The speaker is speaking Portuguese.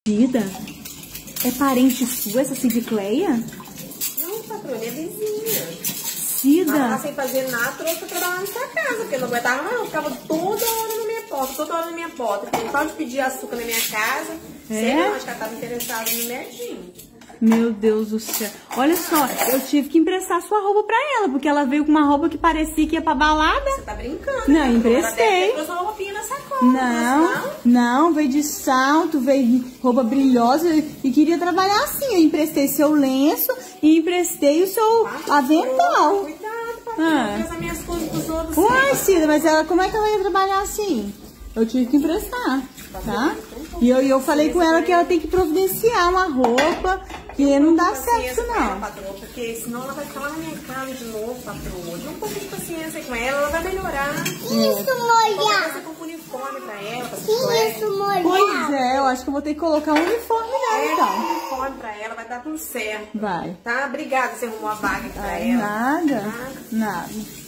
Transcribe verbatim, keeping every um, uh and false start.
Cida? É parente sua essa Cidicleia? Não, patrulha, é vizinha. Cida? Ela tá sem fazer nada, trouxe pra trabalhar na sua casa, porque eu não aguentava mais, eu ficava toda hora na minha porta, toda hora na minha porta. Porque só de pedir açúcar na minha casa, É? sei lá, acho que ela tava interessada no medinho. Meu Deus do céu. Olha só, eu tive que emprestar sua roupa pra ela, porque ela veio com uma roupa que parecia que ia pra balada. Você tá brincando? Não, né? emprestei. Ela deve ter trouxe uma roupinha na sacola. Não, não? não, veio de salto, veio de roupa brilhosa e queria trabalhar assim. Eu emprestei seu lenço e emprestei o seu Ah, avental. Cuidado, patrulha, Ah. não fez as minhas coisas pros outros. Uai, Cida, mas ela, como é que ela ia trabalhar assim? Eu tive que emprestar, tá? E eu, e eu falei com ela que ela tem que providenciar uma roupa, que não dá certo, não. Patroa, porque senão ela vai ficar lá na minha casa de novo, patroa. Dê um pouco de paciência com ela, ela vai melhorar. Isso, Vai molhar. ser com uniforme pra ela, pra Isso, molhar. Pois é, eu acho que eu vou ter que colocar um uniforme nela, É, então. um uniforme pra ela, vai dar tudo certo. Vai. Tá? Obrigada, você arrumou a vaga aqui pra Ai, ela. nada, Tá? nada.